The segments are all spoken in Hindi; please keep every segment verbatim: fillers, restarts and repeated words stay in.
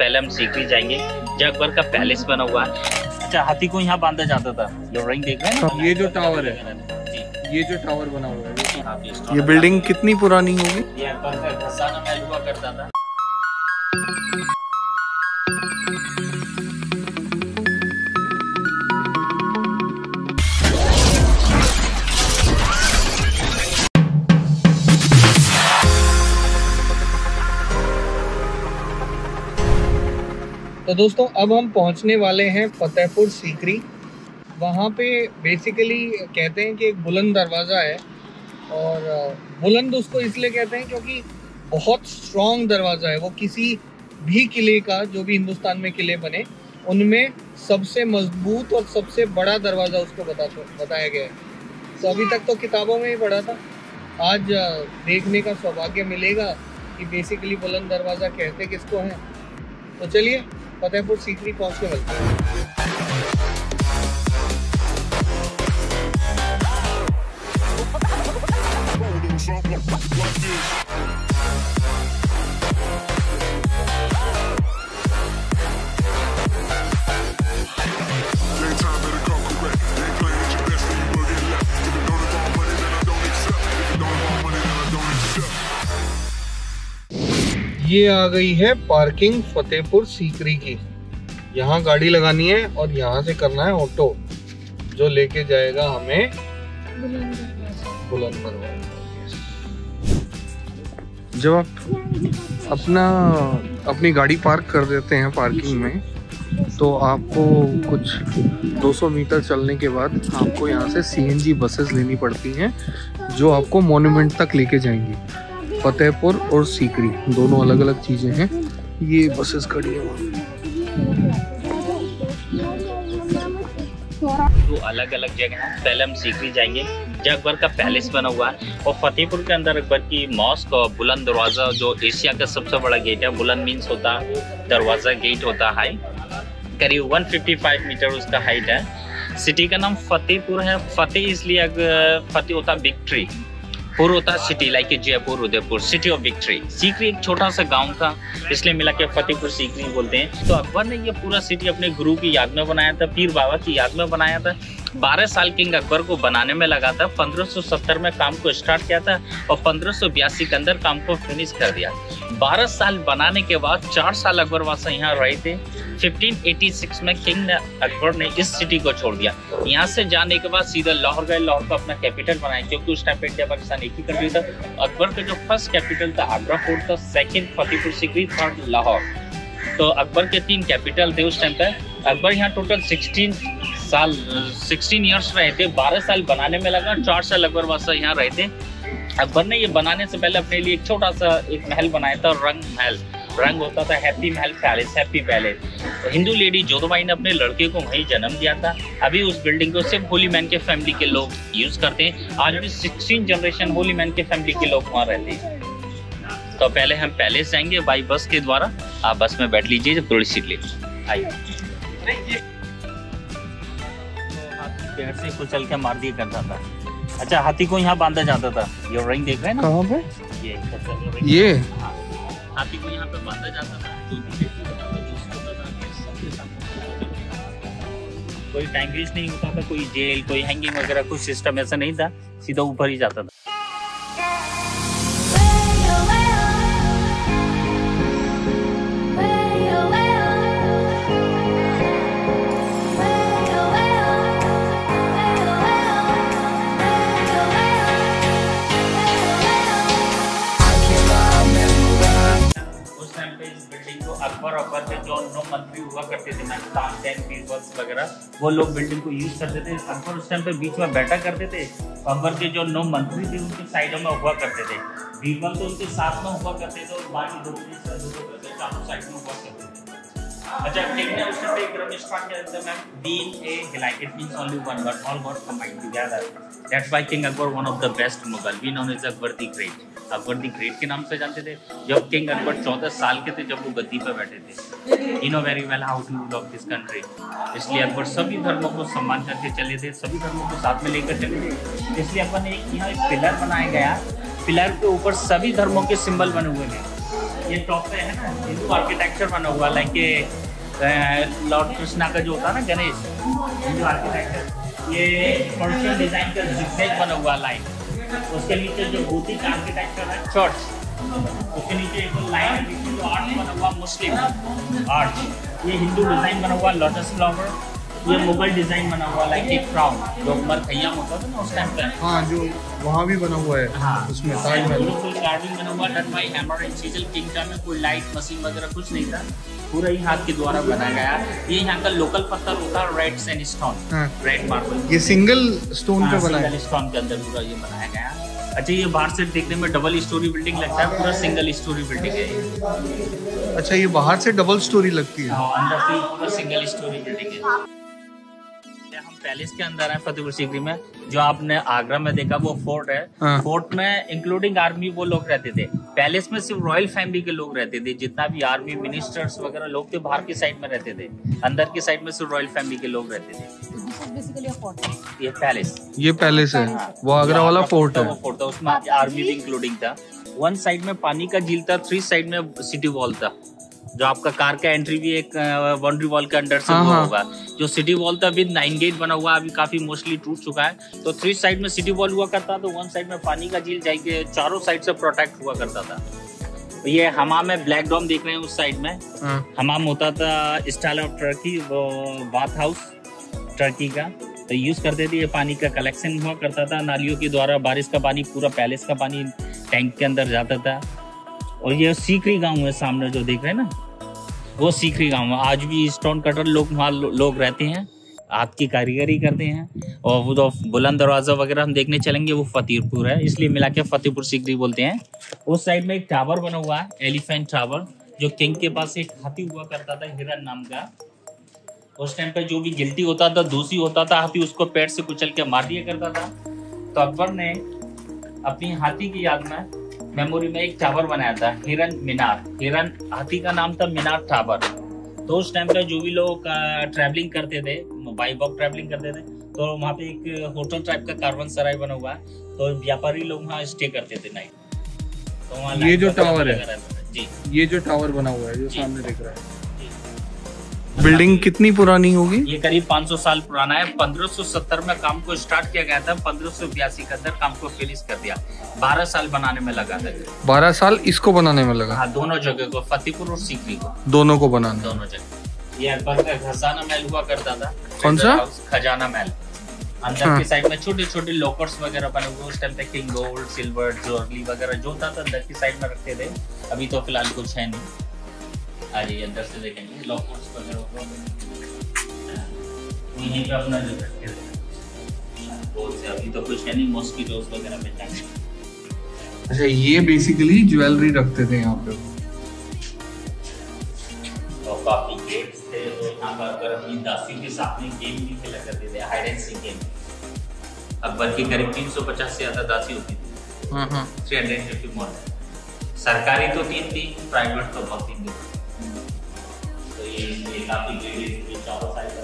पहले हम सीकरी जाएंगे, जो अकबर का पैलेस बना हुआ है। अच्छा, हाथी को यहाँ बांधा जाता था। ये रिंग देख रहे हैं, ये जो टावर है, ये जो टावर बना हुआ है, ये बिल्डिंग कितनी पुरानी होगी? ये अकबर का खजाना महल हुआ करता था। तो दोस्तों अब हम पहुंचने वाले हैं फतेहपुर सीकरी। वहाँ पे बेसिकली कहते हैं कि एक बुलंद दरवाज़ा है, और बुलंद उसको इसलिए कहते हैं क्योंकि बहुत स्ट्रॉन्ग दरवाज़ा है। वो किसी भी किले का, जो भी हिंदुस्तान में किले बने, उनमें सबसे मजबूत और सबसे बड़ा दरवाज़ा उसको बता बताया गया है। तो अभी तक तो किताबों में ही पढ़ा था, आज देखने का सौभाग्य मिलेगा कि बेसिकली बुलंद दरवाज़ा कहते किसको हैं। तो चलिए फतेहपुर सीकरी पहुँच के मिलते हैं। ये आ गई है पार्किंग फतेहपुर सीकरी की। यहाँ गाड़ी लगानी है और यहाँ से करना है ऑटो, जो लेके जाएगा हमें बुलंद दरवाजा। जब आप अपना अपनी गाड़ी पार्क कर देते हैं पार्किंग में, तो आपको कुछ दो सौ मीटर चलने के बाद आपको यहाँ से सीएनजी बसेस लेनी पड़ती हैं, जो आपको मॉन्यूमेंट तक लेके जाएंगी। फतेहपुर और सीकरी दोनों अलग अलग चीज़ें हैं। ये बसेस खड़ी है वहाँ। दो अलग अलग जगह हैं। पहले हम सीकरी जाएंगे, जो अकबर का पैलेस बना हुआ है, और फतेहपुर के अंदर अकबर की मॉस्क और बुलंद दरवाज़ा, जो एशिया का सबसे बड़ा गेट है। बुलंद मीन्स होता दरवाज़ा, गेट होता हाई, करीब एक सौ पचपन मीटर उसका हाइट है। सिटी का नाम फतेहपुर है। फतेह इसलिए अगर फतेह होता विक्ट्री, पुर होता city, like Jaipur, Udaipur, city of victory. Sikri एक छोटा सा गांव था, इसलिए मिला के फतेहपुर सीकरी बोलते हैं। तो अकबर ने ये पूरा सिटी अपने गुरु की याद में बनाया था, पीर बाबा की याद में बनाया था। बारह साल किंग अकबर को बनाने में लगा था। पंद्रह सौ सत्तर में काम को स्टार्ट किया था और पंद्रह सौ बयासी के अंदर काम को फिनिश कर दिया। बारह साल बनाने के बाद चार साल अकबर वासा यहाँ रहे थे। पंद्रह सौ छियासी में किंग ने अकबर ने इस सिटी को छोड़ दिया। यहाँ से जाने के बाद सीधा लाहौर गए, लाहौर को अपना कैपिटल बनाया, क्योंकि उस टाइम पे इंडिया पाकिस्तान एक ही कंट्री था। अकबर का जो फर्स्ट कैपिटल था आगरा फोर्ट था, सेकंड फतेहपुर सीकरी, थर्ड लाहौर। तो अकबर के तीन कैपिटल थे उस टाइम पे। अकबर यहाँ टोटल सोलह साल सोलह इयर्स रहे थे। बारह साल बनाने में लगा, चार साल अकबर वासा यहाँ रहे थे। अकबर ने ये बनाने से पहले अपने लिए एक छोटा सा एक महल बनाया था, रंग महल। रंग होता था हैप्पी महल पैलेस, हैप्पी पैलेस। तो हिंदू लेडी जोधबाई ने अपने लड़के को वहीं जन्म दिया था। अभी उस बिल्डिंग को सिर्फ होली मैन के फैमिली के लोग यूज करते हैं। आज भी सोलह जनरेशन होली मैन के फैमिली के लोग वहाँ रहते हैं। तो पहले हम पैलेस जाएंगे बाई बस के द्वारा। आप बस में बैठ लीजिए, जब थोड़ी सीट ले आइए। पेड़ से कुचल के मार दिया करता था। अच्छा, हाथी को यहाँ बांधा जाता था। ये रिंग देख रहे हैं ना, कहाँ पे? ये ये हाँ, हाथी को यहाँ पे बांधा जाता था। कोई टाइम वेस्ट नहीं होता था, कोई जेल, कोई हैंगिंग वगैरह कुछ सिस्टम ऐसा नहीं था, सीधा ऊपर ही जाता था। अकबर अकबर के जो नौ मंत्री हुआ करते थे, तानसेन, बीरबल वगैरह, वो लोग बिल्डिंग को यूज करते थे। अकबर उस टाइम पे बीच में बैठा करते थे। अकबर के जो नौ मंत्री थे उनके साइडों में हुआ करते थे। बीरबल तो उनके साथ में हुआ करते थे और बाकी दो चारों साइड में हुआ करते थे। अच्छा, किंग ने उस टाइम पे एक रमेश खान के अंदर में being a highlight, it means only one word, all got combined together. That's why king Akbar one of the best Mughal, we known as Akbar the great. Akbar the great के नाम से जानते थे। जब किंग अकबर चौदह साल के थे, जब वो गद्दी पर बैठे थे, you know very well how to rule of this country. इसलिए अकबर सभी धर्मों को सम्मान करके चले थे, सभी धर्मों को साथ में लेकर चले थे। इसलिए अकबर ने एक यहाँ एक पिलर बनाया गया, पिलर के ऊपर सभी धर्मों के सिंबल बने हुए थे। ये टॉप पे है ना हिंदू आर्किटेक्चर बना हुआ, लाइक लॉर्ड कृष्णा का जो होता है ना गणेश, हिंदू आर्किटेक्चर, ये पर्शियन डिजाइन का जिगजैग बना हुआ लाइन। उसके नीचे जो गोथिक आर्किटेक्चर है चर्च, उसके नीचे एक लाइन जो आर्ट बना हुआ मुस्लिम आर्ट, ये हिंदू डिजाइन बना हुआ लोटस फ्लावर, ये मुगल डिजाइन बना हुआ लाइक एक क्राउन जो उमर खैयाम होता था ना उस टाइम पे। हाँ, जो वहाँ भी बना हुआ है। हाँ, उसमें ताजमहल बिल्कुल कार्विंग बना हुआ done by hammer and chisel. King का में कोई लाइट मशीन वगैरह कुछ नहीं था, पूरा ही हाथ के द्वारा बनाया गया। ये यहाँ का लोकल पत्थर होता है रेड सैंडस्टोन, रेड मार्बल। ये सिंगल स्टोन पे बना है, सिंगल स्टोन के अंदर पूरा ये बनाया गया। अच्छा, ये बाहर से देखने में डबल स्टोरी बिल्डिंग लगता है, पूरा सिंगल स्टोरी बिल्डिंग है। अच्छा, ये बाहर से डबल स्टोरी लगती है। हाँ, अंदर से पूरा सिंगल स्टोरी बिल्डिंग है। हम पैलेस के अंदर हैं फतेहपुर सीकरी में। जो आपने आगरा में देखा वो फोर्ट है। हाँ। फोर्ट में इंक्लूडिंग आर्मी वो लोग रहते थे। पैलेस में सिर्फ रॉयल फैमिली के लोग रहते थे, जितना भी आर्मी मिनिस्टर्स वगैरह लोग थे बाहर की साइड में रहते थे। अंदर की साइड में सिर्फ रॉयल फैमिली के लोग रहते थे। ये पैलेस, ये पैलेस है। हाँ। वो आगरा वाला फोर्ट है। वो फोर्ट था, उसमें आर्मी भी इंक्लूडिंग था। वन साइड में पानी का झील था, थ्री साइड में सिटी वॉल था। जो आपका कार का एंट्री भी एक बाउंड्री वॉल के अंडर से हाँ, हुआ हाँ। होगा। जो सिटी वॉल था विद नाइन गेट बना हुआ, अभी काफी मोस्टली टूट चुका है। तो थ्री साइड में सिटी वॉल हुआ करता, तो वन साइड में पानी का झील जाके चारों साइड से प्रोटेक्ट हुआ करता था। तो ये हमाम में ब्लैक डॉम देख रहे हैं उस साइड में। हाँ। हमाम होता था स्टाइल ऑफ टर्की, वो बाथ हाउस टर्की का, तो यूज करते थे। ये पानी का कलेक्शन हुआ करता था नालियों के द्वारा। बारिश का पानी पूरा पैलेस का पानी टैंक के अंदर जाता था। और ये सीकरी गांव है सामने जो देख रहे हैं ना, वो सीकरी गांव है। आज भी स्टोन कटर लोग वहाँ लो, लोग रहते हैं, हाथ की कारीगरी करते हैं। और वो तो बुलंद दरवाजा वगैरह हम देखने चलेंगे, वो फतेहपुर है, इसलिए मिला के फतेहपुर सीकरी बोलते हैं। उस साइड में एक टावर बना हुआ है, एलिफेंट टावर, जो किंग के पास एक हाथी हुआ करता था हिरन नाम का। उस टाइम पे जो भी गिल्टी होता था, दोषी होता था, हाथी उसको पेड़ से कुचल के मार दिया करता था। तो अकबर ने अपनी हाथी की याद में मेमोरी में एक टावर बनाया था, हिरन मीनार। हिरन हाथी का नाम था, मीनार टावर। तो उस टाइम पे जो भी लोग ट्रैवलिंग करते थे, बाई वॉक ट्रैवलिंग करते थे, तो वहाँ पे एक होटल टाइप का कारवन सराय बना हुआ है। तो व्यापारी लोग वहाँ स्टे करते थे नाइट। तो वहाँ ये जो टावर है, जी, ये जो टावर बना हुआ है जो सामने दिख रहा है, बिल्डिंग कितनी पुरानी होगी? ये करीब पाँच सौ साल पुराना है। पंद्रह सौ सत्तर में काम को स्टार्ट किया गया था, पंद्रह सौ बयासी के अंदर काम को फिनिश कर दिया। बारह साल बनाने में लगा था। बारह साल इसको बनाने में लगा? हाँ, दोनों जगह को, फतेहपुर और सीकरी को, दोनों को बनाने। दोनों जगह। ये अकबर का खजाना महल हुआ करता था। कौन सा? खजाना महल। अंदर हाँ। की साइड में छोटे छोटे लॉकर्स वगैरह बने हुए। उस टाइम पे किंग गोल्ड, सिल्वर, ज्वेलरी वगैरह जो था अंदर की साइड में रखते थे। अभी तो फिलहाल कुछ है नहीं। आज ये अंदर से देखेंगे लॉकर्स वगैरह यहीं पे अपना जो रखे थे। अभी तो कुछ है नहीं, मॉस्किटोस वगैरह में जाएंगे। अच्छा, ये बेसिकली ज्वेलरी रखते थे यहाँ पे। और काफी गेम्स थे, तो यहाँ पर अगर अपनी दासियों के साथ में गेम भी खेला करते थे, hide and seek game. Akbar की करीब तीन सौ पचास से ज्यादा दासी होती थी। हाँ हाँ। Three hundred fifty more. सरकारी तो तीन थी, प्राइवेट तो बहुत तीन थी। तो ये ये काफी गेम चारों साइड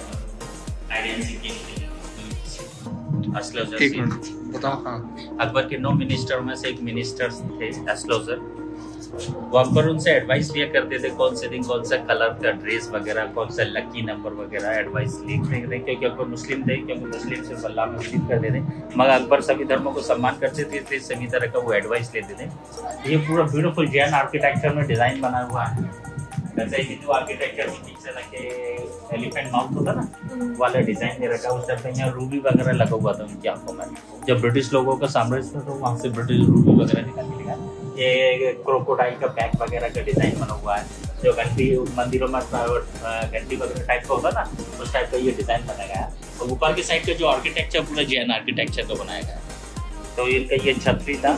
एक मिनट बताओ। हाँ, अकबर के नौ मिनिस्टर में से एक मिनिस्टर थे एस्लोजर। वो अकबर उनसे एडवाइस लिया करते थे, कौन से दिन कौन सा कलर का ड्रेस वगैरह, कौन सा लकी नंबर वगैरह एडवाइस लेते थे। क्योंकि अकबर मुस्लिम थे, क्योंकि मुस्लिम से अल्लाह में बिलीव करते थे, मगर अकबर सभी धर्मों को सम्मान करते थे, थे सभी तरह का वो एडवाइस लेते थे। ये पूरा ब्यूटीफुल जैन आर्किटेक्चर में डिजाइन बना हुआ है। वैसे ही जो आर्किटेक्चर में पीछे रखे एलिफेंट माउथ होता ना, वाला डिजाइन दे रखा है। उस टाइम पे यहाँ रूबी वगैरह लगा हुआ था उनकी आंखों में। जब ब्रिटिश लोगों का साम्राज्य था तो वहाँ से ब्रिटिश रूबी वगैरह निकाल के लगा। ये क्रोकोडाइल का बैक वगैरह का डिजाइन बना हुआ है। जो घंटी मंदिरों में घंटी वगैरह टाइप का होता ना, उस टाइप का ये डिजाइन बनाया गया है। और ऊपर की साइड का जो आर्किटेक्चर पूरा जैन आर्किटेक्चर का बनाया गया है। तो इनका ये छतरी था।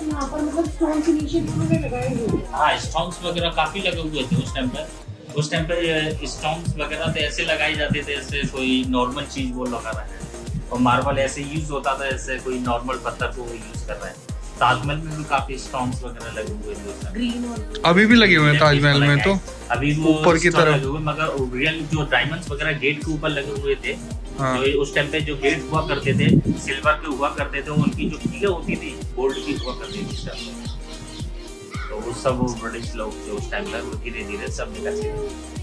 हाँ, स्टोन्स वगैरह काफी लगे हुए थे उस टाइम पर। उस टाइम पे स्टोन्स वगैरह तो ऐसे लगाए जाते थे जैसे कोई नॉर्मल चीज वो लगा रहा है। और मार्बल ऐसे यूज होता था जैसे कोई नॉर्मल पत्थर को यूज कर रहा है। ताजमहल में भी काफी स्टोन्स वगैरह लगे हुए थे। अभी भी लगे हुए हैं ताजमहल में, तो अभी ऊपर की तरफ लगे हुए, मगर रियल जो डायमंड्स वगैरह गेट के ऊपर लगे हुए थे। हाँ। जो उस टाइम पे जो गेट हुआ करते थे सिल्वर के हुआ करते थे, उनकी जो कीलें होती थी गोल्ड की हुआ करती थी। तो वो सब वो ब्रिटिश लोग जो उस टाइम पर वो धीरे धीरे सब निकल गए।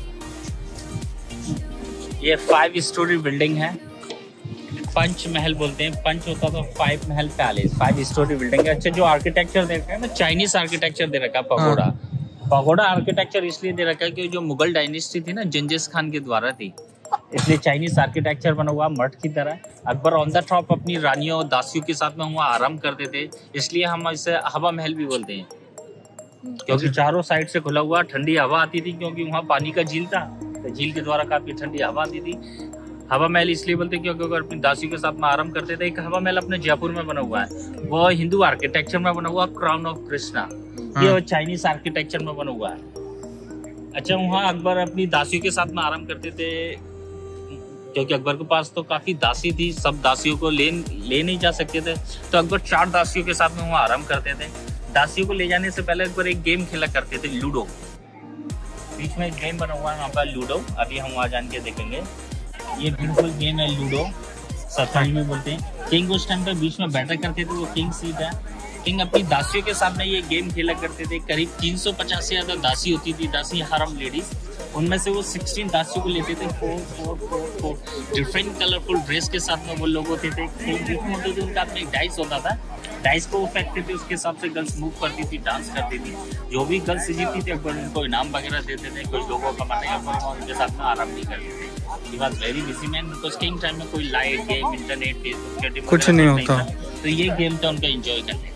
ये फाइव स्टोरी बिल्डिंग है, पंच महल बोलते हैं। पंच होता तो फाइव महल पैलेस, फाइव स्टोरी बिल्डिंग है। अच्छा, जो आर्किटेक्चर दे रखा है ना, चाइनीज आर्किटेक्चर दे रखा है। पगोड़ा पगोड़ा आर्किटेक्चर इसलिए दे रखा है कि जो मुगल डायनेस्टी थी ना, जिंजिस खान के द्वारा थी, इसलिए चाइनीज आर्किटेक्चर बना हुआ मठ की तरह। अकबर ऑन द टॉप अपनी रानियों और दासियों के साथ में वहाँ आराम करते थे, इसलिए हम इसे हवा महल भी बोलते हैं, क्योंकि चारों साइड से खुला हुआ ठंडी हवा आती थी, क्योंकि वहाँ पानी का झील था, तो झील के द्वारा काफी ठंडी हवा आती थी। हवा महल इसलिए बोलते हैं क्योंकि अगर अपनी दासियों के साथ में आराम करते थे। एक हवा महल अपने जयपुर में बना हुआ है, वो हिंदू आर्किटेक्चर में बना हुआ, क्राउन ऑफ कृष्णा, ये चाइनीज आर्किटेक्चर में बना हुआ है। अच्छा, वहाँ अकबर अपनी दासियों के साथ में आराम करते थे, क्योंकि अकबर के पास तो काफी दासी थी, सब दासियों को ले ले नहीं जा सकते थे, तो अकबर चार दासियों के साथ में वहाँ आराम करते थे। दासियों को ले जाने से पहले अकबर एक गेम खेला करते थे, लूडो। बीच में एक गेम बना हुआ है वहाँ पर, लूडो। अभी हम वहाँ जान के देखेंगे। ये बिल्कुल गेम है लूडो, शतरंज में बोलते हैं। किंग उस टाइम पे बीच में बैठा करते थे, वो किंग सीट है। किंग अपनी दासियों के सामने ये गेम खेला करते थे। करीब तीन सौ पचास से ज्यादा दासी होती थी, दासी हरम लेडीज। उनमें से वो सोलह दासियों को लेते थे, four four four four different colourful dress के साथ में वो लोग होते थे। होते थे उनके हाथ में एक डाइस होता था, डाइस को फेंकते थे, उसके हिसाब से गर्ल्स मूव करती थी, डांस करती थी। जो भी गर्ल्स जीती थी अकबर उनको इनाम वगैरह देते थे। कुछ लोगों का मानना है अकबर उनके साथ में आराम नहीं करते थे। He was very busy man, because king time में कोई लाइट गेम, इंटरनेट, फेसबुक, कुछ नहीं होता, तो ये गेम था उनका एंजॉय करने का।